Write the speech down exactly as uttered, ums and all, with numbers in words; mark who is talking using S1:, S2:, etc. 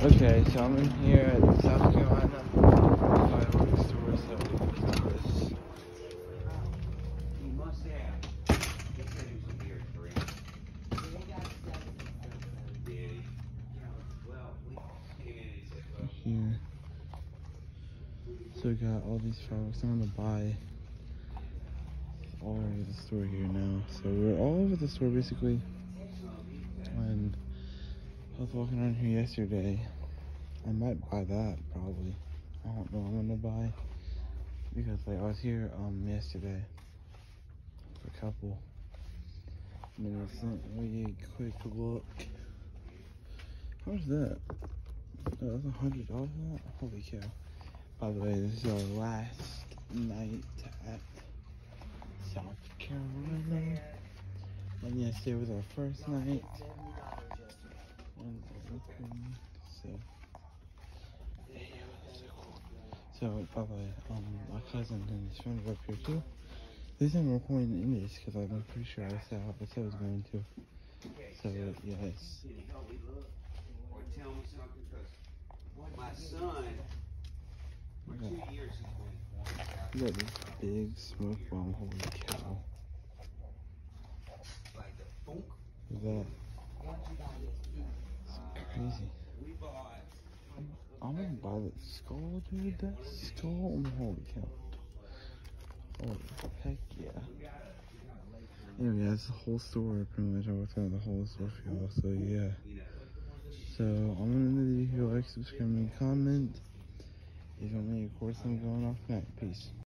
S1: Okay, so I'm in here at South Carolina fireworks store, so let's do this.
S2: He must have. He said he was here at three. Did he? Well, we came in and he said, well.
S1: Here. So we got all these fireworks. I'm gonna buy all over the store here now. So we're all over the store basically. And I was walking around here yesterday. I might buy that probably. I don't know what I'm gonna buy because like I was here um yesterday for a couple minutes. Let me quick look. How much is that? Oh, that's a hundred dollars for that? Holy cow. By the way, this is our last night at South Carolina. And yesterday was our first night. And so So, by the way, um, my cousin and his friend are up here too. This time I'm recording in English because I'm pretty sure I said I said I was going to. So, yes.
S2: Or tell me something, because my son, for two years he's been.
S1: Look at this big smoke bomb, holy cow.
S2: Like the funk.
S1: Look at that. It's crazy.
S2: We bought.
S1: I'm gonna buy that skull, dude. That skull, holy cow. Oh, heck yeah. Anyway, that's the whole store, pretty much. I worked out the whole store for y'all, so yeah. So, I'm gonna end the video, like, subscribe, and comment. If you want me to record something going off tonight, peace.